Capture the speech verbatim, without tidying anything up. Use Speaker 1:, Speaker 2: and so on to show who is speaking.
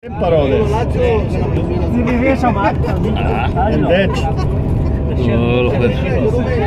Speaker 1: Parole.
Speaker 2: Si riesce a matta.
Speaker 1: Ah, invece.
Speaker 3: Oh,